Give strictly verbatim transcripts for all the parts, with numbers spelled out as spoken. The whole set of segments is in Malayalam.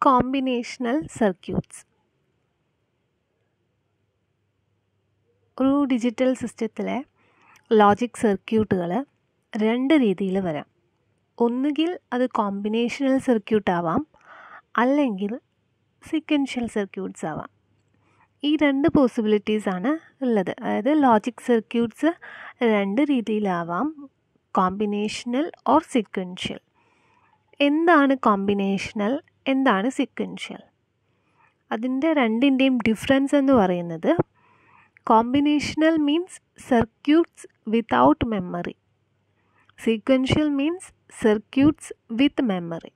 Combinational circuits. ഒരു ഡിജിറ്റൽ സിസ്റ്റത്തിലെ ലോജിക് സർക്യൂട്ടുകൾ രണ്ട് രീതിയിൽ വരാം. ഒന്നുകിൽ അത് കോമ്പിനേഷണൽ സർക്യൂട്ട് ആവാം, അല്ലെങ്കിൽ സീക്വൻഷ്യൽ സർക്യൂട്ട്സ് ആവാം. ഈ രണ്ട് പോസിബിലിറ്റീസ് ആണ് ഉള്ളത്. അതായത് ലോജിക് സർക്യൂട്ട്സ് രണ്ട് രീതിയിലാവാം, കോമ്പിനേഷണൽ ഓർ സീക്വൻഷ്യൽ. എന്താണ് കോമ്പിനേഷണൽ, എന്താണ് സീക്വൻഷ്യൽ? അതിൻ്റെ രണ്ടിൻ്റെയും ഡിഫറൻസ് എന്ന് പറയുന്നത്, combinational means circuits without memory, sequential means circuits with memory.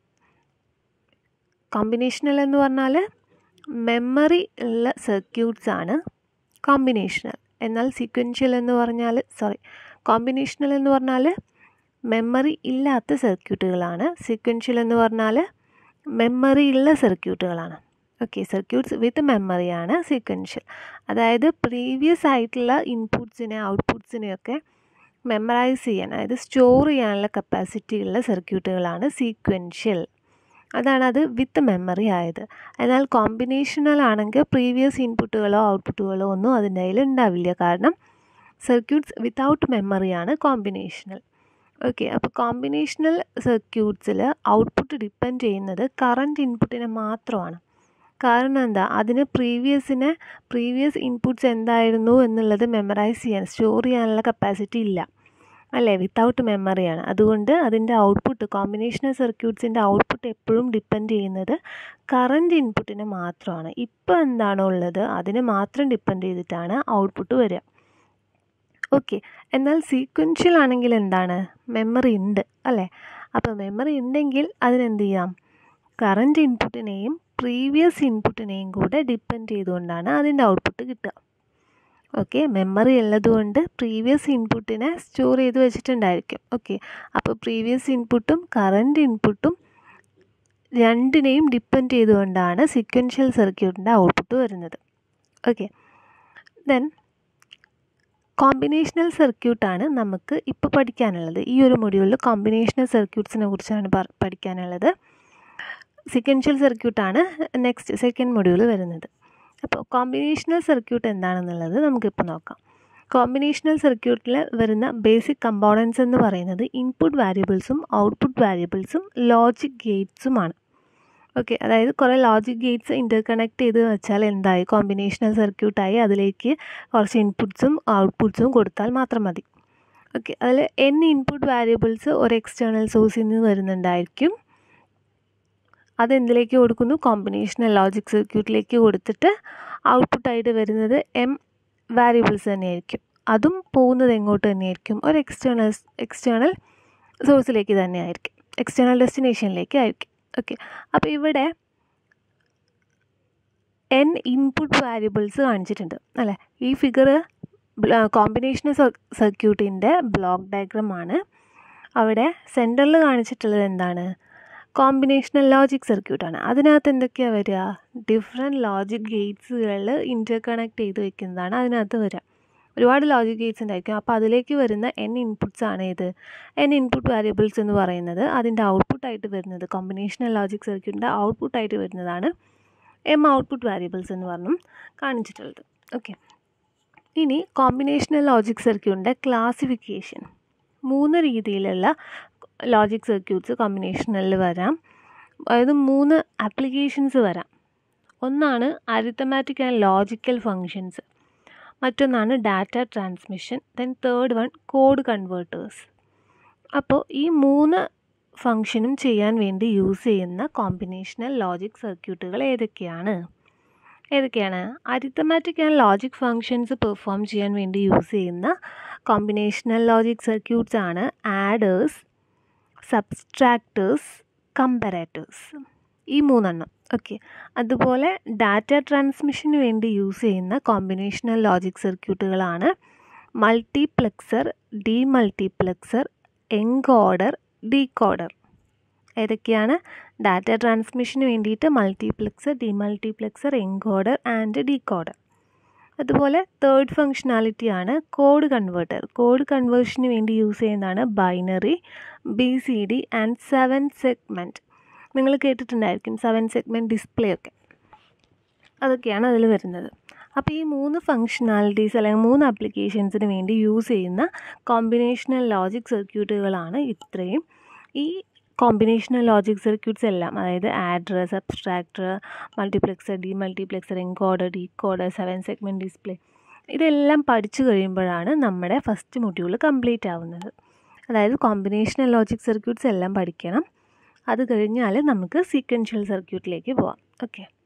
Combinational എന്ന് പറഞ്ഞാൽ മെമ്മറി ഉള്ള സർക്യൂട്ട്സ് ആണ് കോമ്പിനേഷണൽ. എന്നാൽ സീക്വൻഷ്യൽ എന്ന് പറഞ്ഞാൽ സോറി കോമ്പിനേഷണൽ എന്ന് പറഞ്ഞാൽ മെമ്മറി ഇല്ലാത്ത സർക്യൂട്ടുകളാണ്. സീക്വൻഷ്യൽ എന്ന് പറഞ്ഞാൽ മെമ്മറി ഉള്ള സർക്യൂട്ടുകളാണ്. ഓക്കെ, സർക്യൂട്ട്സ് വിത്ത് മെമ്മറിയാണ് സീക്വൻഷ്യൽ. അതായത് പ്രീവിയസ് ആയിട്ടുള്ള ഇൻപുട്സിനെ ഔട്ട്പുട്സിനെയൊക്കെ മെമ്മറൈസ് ചെയ്യാൻ, അതായത് സ്റ്റോർ ചെയ്യാനുള്ള കപ്പാസിറ്റി ഉള്ള സർക്യൂട്ടുകളാണ് സീക്വൻഷ്യൽ. അതാണ് അത് വിത്ത് മെമ്മറി ആയത്. എന്നാൽ കോമ്പിനേഷണൽ ആണെങ്കിൽ പ്രീവിയസ് ഇൻപുട്ടുകളോ ഔട്ട്പുട്ടുകളോ ഒന്നും അതിൻ്റെ കയ്യിൽ ഉണ്ടാവില്ല. കാരണം സർക്യൂട്ട്സ് വിത്തൗട്ട് മെമ്മറിയാണ് കോമ്പിനേഷണൽ. ഓക്കെ, അപ്പോൾ കോമ്പിനേഷണൽ സർക്യൂട്ട്സിൽ ഔട്ട്പുട്ട് ഡിപ്പെൻഡ് ചെയ്യുന്നത് കറൻറ്റ് ഇൻപുട്ടിനെ മാത്രമാണ്. കാരണം എന്താ, അതിന് പ്രീവിയസിനെ പ്രീവിയസ് ഇൻപുട്ട്സ് എന്തായിരുന്നു എന്നുള്ളത് മെമ്മറൈസ് ചെയ്യാൻ, സ്റ്റോർ ചെയ്യാനുള്ള കപ്പാസിറ്റി ഇല്ല, അല്ലേ? വിത്തൗട്ട് മെമ്മറിയാണ്. അതുകൊണ്ട് അതിൻ്റെ ഔട്ട്പുട്ട്, കോമ്പിനേഷണൽ സർക്യൂട്ട്സിൻ്റെ ഔട്ട്പുട്ട് എപ്പോഴും ഡിപ്പെൻഡ് ചെയ്യുന്നത് കറൻറ്റ് ഇൻപുട്ടിനെ മാത്രമാണ്. ഇപ്പോൾ എന്താണോ ഉള്ളത് അതിനെ മാത്രം ഡിപ്പെൻഡ് ചെയ്തിട്ടാണ് ഔട്ട്പുട്ട് വരിക. ഓക്കെ, എന്നാൽ സീക്വൻഷ്യൽ ആണെങ്കിൽ എന്താണ്, മെമ്മറി ഉണ്ട്, അല്ലേ? അപ്പോൾ മെമ്മറി ഉണ്ടെങ്കിൽ അതിനെന്ത് ചെയ്യാം, കറൻറ്റ് ഇൻപുട്ടിനെയും പ്രീവിയസ് ഇൻപുട്ടിനെയും കൂടെ ഡിപ്പെൻഡ് ചെയ്തുകൊണ്ടാണ് അതിൻ്റെ ഔട്ട്പുട്ട് കിട്ടുക. ഓക്കെ, മെമ്മറി ഉള്ളതുകൊണ്ട് പ്രീവിയസ് ഇൻപുട്ടിനെ സ്റ്റോർ ചെയ്ത് വെച്ചിട്ടുണ്ടായിരിക്കും. ഓക്കെ, അപ്പോൾ പ്രീവിയസ് ഇൻപുട്ടും കറൻറ്റ് ഇൻപുട്ടും രണ്ടിനെയും ഡിപ്പെൻഡ് ചെയ്തുകൊണ്ടാണ് സീക്വൻഷ്യൽ സർക്യൂട്ടിൻ്റെ ഔട്ട്പുട്ട് വരുന്നത്. ഓക്കെ, ദെൻ കോമ്പിനേഷണൽ സർക്യൂട്ടാണ് നമുക്ക് ഇപ്പോൾ പഠിക്കാനുള്ളത്. ഈ ഒരു മൊഡ്യൂളിൽ കോമ്പിനേഷണൽ സർക്യൂട്ട്സിനെ കുറിച്ചാണ് പഠിക്കാനുള്ളത്. സീക്വൻഷ്യൽ സർക്യൂട്ടാണ് നെക്സ്റ്റ് സെക്കൻഡ് മൊഡ്യൂൾ വരുന്നത്. അപ്പോൾ കോമ്പിനേഷണൽ സർക്യൂട്ട് എന്താണെന്നുള്ളത് നമുക്കിപ്പോൾ നോക്കാം. കോമ്പിനേഷണൽ സർക്യൂട്ടിൽ വരുന്ന ബേസിക് കമ്പോണൻസ് എന്ന് പറയുന്നത് ഇൻപുട്ട് വാരിയബിൾസും ഔട്ട്പുട്ട് വാരിയബിൾസും ലോജിക് ഗേറ്റ്സുമാണ്. ഓക്കെ, അതായത് കുറേ ലോജിക് ഗേറ്റ്സ് ഇൻ്റർ കണക്ട് ചെയ്ത് വെച്ചാൽ എന്തായി, കോമ്പിനേഷണൽ സർക്യൂട്ടായി. അതിലേക്ക് കുറച്ച് ഇൻപുട്ട്സും ഔട്ട്പുട്ട്സും കൊടുത്താൽ മാത്രം മതി. ഓക്കെ, അതിൽ എൻ ഇൻപുട്ട് വാരിയബിൾസ് ഒരു എക്സ്റ്റേണൽ സോഴ്സിൽ നിന്ന് വരുന്നുണ്ടായിരിക്കും. അതെന്തിലേക്ക് കൊടുക്കുന്നു, കോമ്പിനേഷണൽ ലോജിക് സർക്യൂട്ടിലേക്ക് കൊടുത്തിട്ട് ഔട്ട്പുട്ടായിട്ട് വരുന്നത് എം വാരിയബിൾസ് തന്നെയായിരിക്കും. അതും പോകുന്നത് എങ്ങോട്ട് തന്നെയായിരിക്കും, ഒരു എക്സ്റ്റേണൽ എക്സ്റ്റേണൽ സോഴ്സിലേക്ക് തന്നെയായിരിക്കും, എക്സ്റ്റേണൽ ഡെസ്റ്റിനേഷനിലേക്ക് ആയിരിക്കും. ഓക്കെ, അപ്പോൾ ഇവിടെ എൻ ഇൻപുട്ട് വാരിയബിൾസ് കാണിച്ചിട്ടുണ്ട്, അല്ലേ? ഈ ഫിഗർ കോമ്പിനേഷണൽ സർക്യൂട്ടിൻ്റെ ബ്ലോക്ക് ഡയഗ്രാം ആണ്. അവിടെ സെൻറ്ററിൽ കാണിച്ചിട്ടുള്ളത് എന്താണ്, കോമ്പിനേഷണൽ ലോജിക് സർക്യൂട്ടാണ്. അതിനകത്ത് എന്തൊക്കെയാണ് വരിക, ഡിഫറെൻറ്റ് ലോജിക് ഗേറ്റ്സുകൾ ഇൻ്റർ കണക്ട് ചെയ്ത് വെക്കുന്നതാണ് അതിനകത്ത് വരിക. ഒരുപാട് ലോജിക് ഗേറ്റ്സ് ഉണ്ടായിരിക്കും. അപ്പോൾ അതിലേക്ക് വരുന്ന എൻ ഇൻപുട്ട്സ് ആണ് ഇത് എൻ ഇൻപുട്ട് വാരിയബിൾസ് എന്ന് പറയുന്നത്. അതിൻ്റെ ഔട്ട്പുട്ടായിട്ട് വരുന്നത്, കോമ്പിനേഷണൽ ലോജിക് സർക്യൂട്ടിൻ്റെ ഔട്ട്പുട്ടായിട്ട് വരുന്നതാണ് എം ഔട്ട്പുട്ട് വാരിയബിൾസ് എന്ന് പറഞ്ഞും കാണിച്ചിട്ടുള്ളത്. ഓക്കെ, ഇനി കോമ്പിനേഷണൽ ലോജിക് സർക്യൂട്ടിൻ്റെ ക്ലാസിഫിക്കേഷൻ. മൂന്ന് രീതിയിലുള്ള ലോജിക് സർക്യൂട്ട്സ് കോമ്പിനേഷനിൽ വരാം. അതായത് മൂന്ന് ആപ്ലിക്കേഷൻസ് വരാം. ഒന്നാണ് അരിത്തമാറ്റിക് ആൻഡ് ലോജിക്കൽ ഫങ്ഷൻസ്, മറ്റൊന്നാണ് data transmission, then third one code converters. അപ്പോൾ ഈ മൂന്ന് ഫങ്ഷനും ചെയ്യാൻ വേണ്ടി യൂസ് ചെയ്യുന്ന കോമ്പിനേഷണൽ ലോജിക് സർക്യൂട്ടുകൾ ഏതൊക്കെയാണ് ഏതൊക്കെയാണ് arithmetic and logic functions perform ചെയ്യാൻ വേണ്ടി യൂസ് ചെയ്യുന്ന കോമ്പിനേഷണൽ ലോജിക് സർക്യൂട്ട്സ് ആണ് ആഡേഴ്സ്, സബ്സ്ട്രാക്ടേഴ്സ്, കമ്പാരേറ്റേഴ്സ്, ഈ മൂന്നെണ്ണം. ഓക്കെ, അതുപോലെ ഡാറ്റ ട്രാൻസ്മിഷന് വേണ്ടി യൂസ് ചെയ്യുന്ന കോമ്പിനേഷണൽ ലോജിക് സർക്യൂട്ടുകളാണ് മൾട്ടിപ്ലെക്സർ, ഡീമൾട്ടിപ്ലെക്സർ, എൻകോഡർ, ഡീകോഡർ. ഏതൊക്കെയാണ്, ഡാറ്റ ട്രാൻസ്മിഷന് വേണ്ടിയിട്ട് multiplexer, demultiplexer, encoder and decoder. അതുപോലെ തേർഡ് ഫങ്ഷനാലിറ്റിയാണ് കോഡ് കൺവേർട്ടർ. കോഡ് കൺവേർഷന് വേണ്ടി യൂസ് ചെയ്യുന്നതാണ് binary, B C D and seven segment. നിങ്ങൾ കേട്ടിട്ടുണ്ടായിരിക്കും സെവൻ സെഗ്മെൻറ്റ് ഡിസ്പ്ലേ ഒക്കെ, അതൊക്കെയാണ് അതിൽ വരുന്നത്. അപ്പോൾ ഈ മൂന്ന് ഫങ്ഷണാലിറ്റീസ് അല്ലെങ്കിൽ മൂന്ന് ആപ്ലിക്കേഷൻസിന് വേണ്ടി യൂസ് ചെയ്യുന്ന കോമ്പിനേഷണൽ ലോജിക് സർക്യൂട്ടുകളാണ് ഇത്രയും. ഈ കോമ്പിനേഷണൽ ലോജിക് സർക്യൂട്ട്സ് എല്ലാം, അതായത് adder, subtractor, multiplexer, demultiplexer, encoder, decoder, seven segment display, ഇതെല്ലാം പഠിച്ചു കഴിയുമ്പോഴാണ് നമ്മുടെ ഫസ്റ്റ് മൊഡ്യൂൾ കംപ്ലീറ്റ് ആവുന്നത്. അതായത് കോമ്പിനേഷണൽ ലോജിക് സർക്യൂട്ട്സ് എല്ലാം പഠിക്കണം. അത് കഴിഞ്ഞാൽ നമുക്ക് സീക്വൻഷ്യൽ സർക്യൂട്ടിലേക്ക് പോവാം. ഓക്കെ.